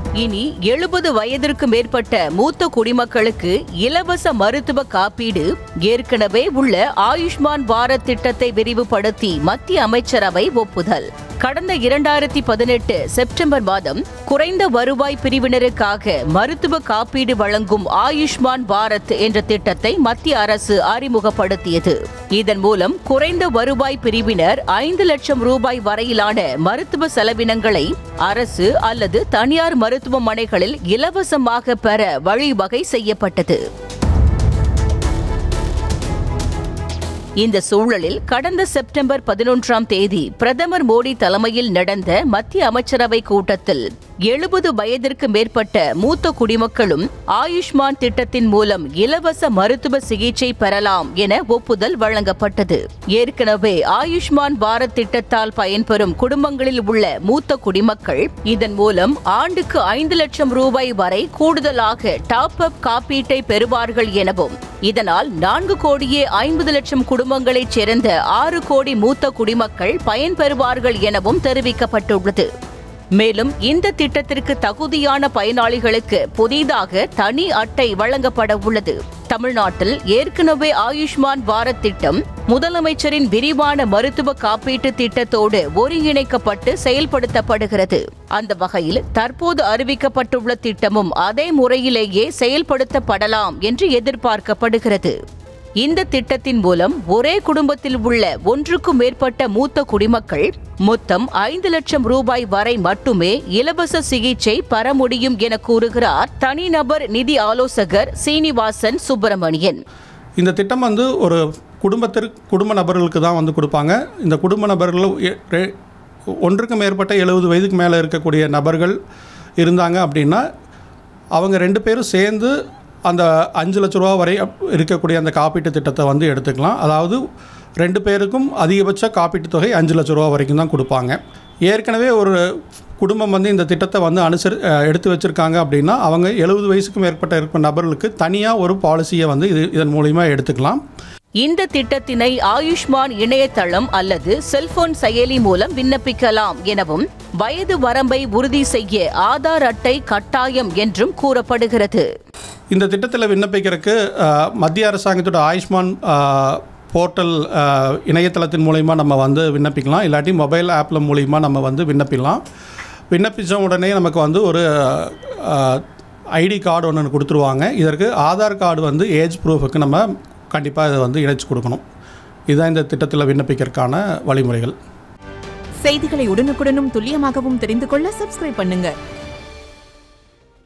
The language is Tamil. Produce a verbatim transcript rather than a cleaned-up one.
இனி எழுபது வயதிற்கு மேற்பட்ட மூத்த குடிமக்களுக்கு இலவச மருத்துவ காப்பீடு. ஏற்கனவே உள்ள ஆயுஷ்மான் பாரத் திட்டத்தை விரிவுபடுத்தி மத்திய அமைச்சரவை ஒப்புதல். கடந்த இரண்டாயிரத்தி பதினெட்டு செப்டம்பர் மாதம் குறைந்த வருவாய் பிரிவினருக்காக மருத்துவ காப்பீடு வழங்கும் ஆயுஷ்மான் பாரத் என்ற திட்டத்தை மத்திய அரசு அறிமுகப்படுத்தியது. இதன் மூலம் குறைந்த வருவாய் பிரிவினர் ஐந்து லட்சம் ரூபாய் வரையிலான மருத்துவ செலவினங்களை அரசு அல்லது தனியார் மருத்துவமனைகளில் இலவசமாக பெற வழிவகை செய்யப்பட்டது. இந்த சூழலில் கடந்த செப்டம்பர் பதினொன்றாம் தேதி பிரதமர் மோடி தலைமையில் நடந்த மத்திய அமைச்சரவை கூட்டத்தில் எழுபது வயதிற்கு மேற்பட்ட மூத்த குடிமக்களும் ஆயுஷ்மான் திட்டத்தின் மூலம் இலவச மருத்துவ சிகிச்சை பெறலாம் என ஒப்புதல் வழங்கப்பட்டது. ஏற்கனவே ஆயுஷ்மான் பாரத் திட்டத்தால் பயன்பெறும் குடும்பங்களில் உள்ள மூத்த குடிமக்கள் இதன் மூலம் ஆண்டுக்கு ஐந்து லட்சம் ரூபாய் வரை கூடுதலாக டாப் அப் காப்பீட்டை பெறுவார்கள் எனவும், இதனால் நான்கு கோடியே ஐம்பது லட்சம் குடும்பங்களைச் சேர்ந்த ஆறு கோடி மூத்த குடிமக்கள் பயன்பெறுவார்கள் எனவும் தெரிவிக்கப்பட்டுள்ளது. மேலும் இந்த திட்டத்திற்கு தகுதியான பயனாளிகளுக்கு புதிதாக தனி அட்டை வழங்கப்பட உள்ளது. தமிழ்நாட்டில் ஏற்கனவே ஆயுஷ்மான் பாரத் திட்டம் முதலமைச்சரின் விரிவான மருத்துவ காப்பீட்டு திட்டத்தோடு ஒருங்கிணைக்கப்பட்டு செயல்படுத்தப்படுகிறது. அந்த வகையில் தற்போது அறிவிக்கப்பட்டுள்ள திட்டமும் அதே முறையிலேயே செயல்படுத்தப்படலாம் என்று எதிர்பார்க்கப்படுகிறது. இந்த திட்டத்தின் மூலம் ஒரே குடும்பத்தில் உள்ள ஒன்றுக்கும் மேற்பட்ட மூத்த குடிமக்கள் மொத்தம் ஐந்து லட்சம் ரூபாய் வரை மட்டுமே இலவச சிகிச்சை பெற முடியும் என கூறுகிறார் தனிநபர் நிதி ஆலோசகர் சீனிவாசன் சுப்பிரமணியன். இந்த திட்டம் வந்து ஒரு குடும்பத்திற்கு குடும்ப நபர்களுக்கு தான் வந்து கொடுப்பாங்க. இந்த குடும்ப நபர்கள் ஒன்றுக்கு மேற்பட்ட எழுபது வயதுக்கு மேலே இருக்கக்கூடிய நபர்கள் இருந்தாங்க அப்படின்னா அவங்க ரெண்டு பேரும் சேர்ந்து அந்த அஞ்சு லட்ச ரூபா வரை இருக்கக்கூடிய அந்த காப்பீட்டு திட்டத்தை வந்து எடுத்துக்கலாம். அதாவது ரெண்டு பேருக்கும் அதிகபட்ச காப்பீட்டு தொகை அஞ்சு லட்ச ரூபா வரைக்கும் தான் கொடுப்பாங்க. ஏற்கனவே ஒரு குடும்பம் வந்து இந்த திட்டத்தை வந்து அனுசரி எடுத்து வச்சுருக்காங்க அப்படின்னா அவங்க எழுபது வயசுக்கு மேற்பட்ட இருக்கிற நபர்களுக்கு தனியாக ஒரு பாலிசியை வந்து இது இதன் மூலிமா எடுத்துக்கலாம். இந்த திட்டத்தினை ஆயுஷ்மான் இணையதளம் அல்லது செல்போன் செயலி மூலம் விண்ணப்பிக்கலாம் எனவும், வயது வரம்பை உறுதி செய்ய ஆதார் அட்டை கட்டாயம் என்றும் கூறப்படுகிறது. இந்த திட்டத்தில் விண்ணப்பிக்கிறதுக்கு மத்திய அரசாங்கத்தோட ஆயுஷ்மான் போர்ட்டல் இணையதளத்தின் மூலிமா நம்ம வந்து விண்ணப்பிக்கலாம். இல்லாட்டி மொபைல் ஆப்பில் மூலிமா நம்ம வந்து விண்ணப்பிக்கலாம். விண்ணப்பித்த உடனே நமக்கு வந்து ஒரு ஐடி கார்டு ஒன்று கொடுத்துருவாங்க. இதற்கு ஆதார் கார்டு வந்து ஏஜ் ப்ரூஃபுக்கு நம்ம கண்டிப்பாக இதை வந்து இணைச்சு கொடுக்கணும். இதுதான் இந்த திட்டத்தில் விண்ணப்பிக்கிறதுக்கான வழிமுறைகள். செய்திகளை உடனுக்குடனும் துல்லியமாகவும் தெரிந்து கொள்ள சப்ஸ்கிரைப் பண்ணுங்க.